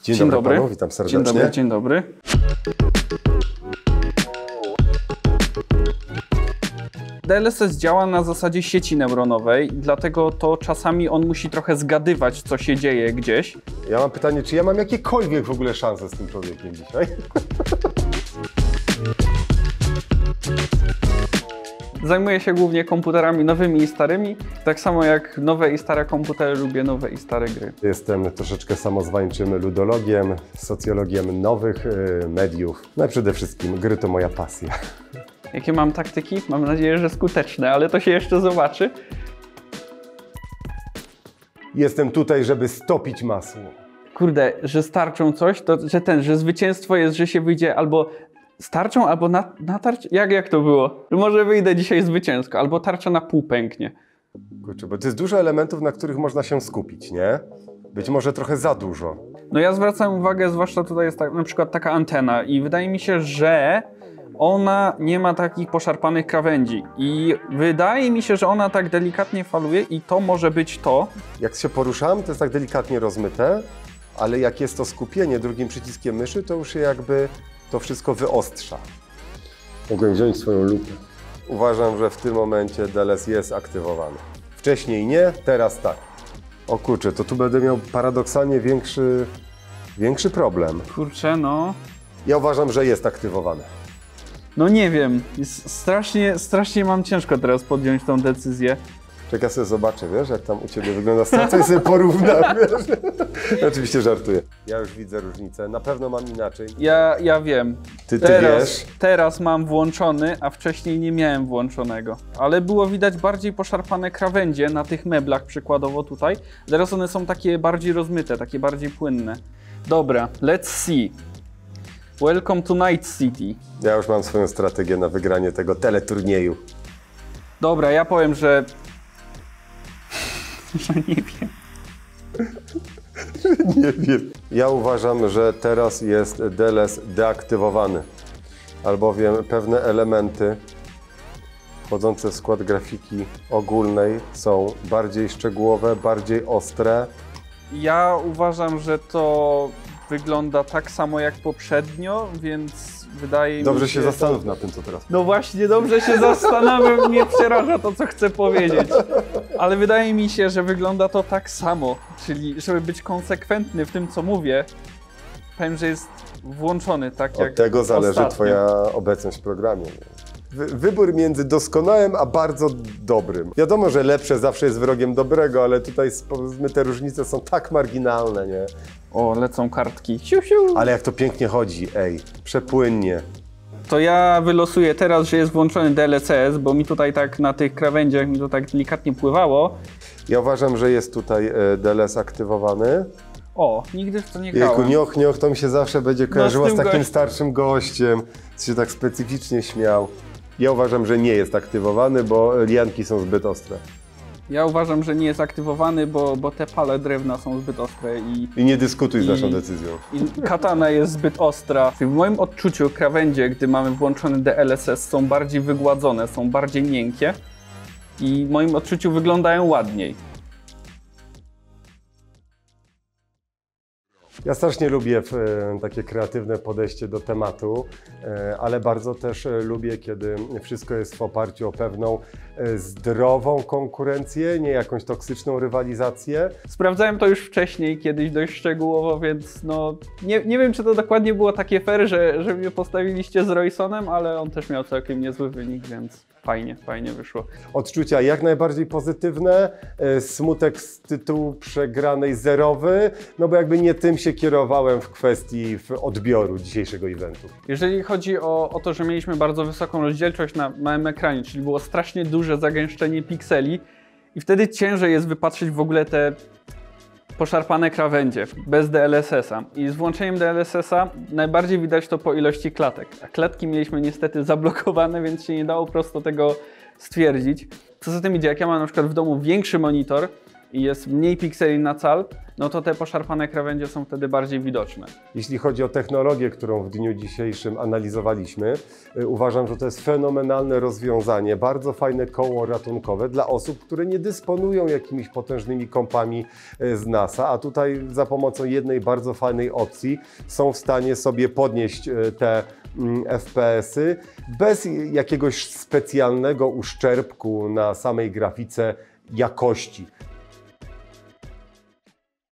Dzień dobry panu, witam serdecznie. Dzień dobry. DLSS działa na zasadzie sieci neuronowej, dlatego to czasami on musi trochę zgadywać, co się dzieje gdzieś. Ja mam pytanie, czy ja mam jakiekolwiek w ogóle szanse z tym człowiekiem dzisiaj? Zajmuję się głównie komputerami nowymi i starymi, tak samo jak nowe i stare komputery lubię nowe i stare gry. Jestem troszeczkę samozwańczym ludologiem, socjologiem nowych mediów. No i przede wszystkim gry to moja pasja. Jakie mam taktyki? Mam nadzieję, że skuteczne, ale to się jeszcze zobaczy. Jestem tutaj, żeby stopić masło. Kurde, że starczą coś, to że zwycięstwo jest, że się wyjdzie albo starczą, albo na tarczę? Jak to było? Może wyjdę dzisiaj zwycięsko, albo tarcza na pół pęknie. Kurczę, bo to jest dużo elementów, na których można się skupić, nie? Być może trochę za dużo. No ja zwracam uwagę, zwłaszcza tutaj jest na przykład taka antena i wydaje mi się, że ona nie ma takich poszarpanych krawędzi i wydaje mi się, że ona tak delikatnie faluje i to może być to. Jak się poruszamy, to jest tak delikatnie rozmyte, ale jak jest to skupienie drugim przyciskiem myszy, to już się jakby to wszystko wyostrza. Mogłem wziąć swoją lupę. Uważam, że w tym momencie DLS jest aktywowany. Wcześniej nie, teraz tak. O kurczę, to tu będę miał paradoksalnie większy problem. Kurczę, no. Ja uważam, że jest aktywowany. No nie wiem, strasznie mam ciężko teraz podjąć tą decyzję. Czekaj, sobie zobaczę, wiesz, jak tam u Ciebie wygląda sytuacja i sobie porównam, wiesz. Oczywiście żartuję. Ja już widzę różnicę, na pewno mam inaczej. Ja wiem. Ty wiesz? Teraz mam włączony, a wcześniej nie miałem włączonego. Ale było widać bardziej poszarpane krawędzie na tych meblach, przykładowo tutaj. Teraz one są takie bardziej rozmyte, takie bardziej płynne. Dobra, let's see. Welcome to Night City. Ja już mam swoją strategię na wygranie tego teleturnieju. Dobra, ja powiem, że nie wiem. Nie wiem. Ja uważam, że teraz jest DLS deaktywowany, albowiem pewne elementy wchodzące w skład grafiki ogólnej są bardziej szczegółowe, bardziej ostre. Ja uważam, że to wygląda tak samo jak poprzednio, więc wydaje mi się... Dobrze się zastanów na tym, co teraz. No właśnie, dobrze się zastanawiam, mnie przeraża to, co chcę powiedzieć. Ale wydaje mi się, że wygląda to tak samo, czyli żeby być konsekwentny w tym, co mówię, powiem, że jest włączony tak jak od tego zależy ostatnio. Twoja obecność w programie. Wybór między doskonałym a bardzo dobrym. Wiadomo, że lepsze zawsze jest wrogiem dobrego, ale tutaj te różnice są tak marginalne, nie? O, lecą kartki. Siu, siu. Ale jak to pięknie chodzi, ej, przepłynnie. To ja wylosuję teraz, że jest włączony DLSS, bo mi tutaj tak na tych krawędziach mi to tak delikatnie pływało. Ja uważam, że jest tutaj DLS aktywowany. O, nigdy w to nie grałem. Jejku, nioch, nioch, to mi się zawsze będzie kojarzyło z takim gościem. starszym gościem, co się tak specyficznie śmiał. Ja uważam, że nie jest aktywowany, bo lianki są zbyt ostre. Ja uważam, że nie jest aktywowany, bo te pale drewna są zbyt ostre I nie dyskutuj z naszą decyzją. I katana jest zbyt ostra. W moim odczuciu krawędzie, gdy mamy włączony DLSS, są bardziej wygładzone, są bardziej miękkie i w moim odczuciu wyglądają ładniej. Ja strasznie lubię takie kreatywne podejście do tematu, ale bardzo też lubię, kiedy wszystko jest w oparciu o pewną zdrową konkurencję, nie jakąś toksyczną rywalizację. Sprawdzałem to już wcześniej, kiedyś dość szczegółowo, więc no nie wiem, czy to dokładnie było takie fair, że mnie postawiliście z Roysonem, ale on też miał całkiem niezły wynik, więc fajnie wyszło. Odczucia jak najbardziej pozytywne, smutek z tytułu przegranej zerowy, no bo jakby nie tym się kierowałem w kwestii odbioru dzisiejszego eventu. Jeżeli chodzi o to, że mieliśmy bardzo wysoką rozdzielczość na małym ekranie, czyli było strasznie duże zagęszczenie pikseli i wtedy ciężej jest wypatrzyć w ogóle te poszarpane krawędzie bez DLSS-a. I z włączeniem DLSS-a najbardziej widać to po ilości klatek. A klatki mieliśmy niestety zablokowane, więc się nie dało prosto tego stwierdzić. Co za tym idzie, jak ja mam na przykład w domu większy monitor i jest mniej pikseli na cal, no to te poszarpane krawędzie są wtedy bardziej widoczne. Jeśli chodzi o technologię, którą w dniu dzisiejszym analizowaliśmy, uważam, że to jest fenomenalne rozwiązanie, bardzo fajne koło ratunkowe dla osób, które nie dysponują jakimiś potężnymi kompami z NASA, a tutaj za pomocą jednej bardzo fajnej opcji są w stanie sobie podnieść te FPS-y bez jakiegoś specjalnego uszczerbku na samej grafice jakości.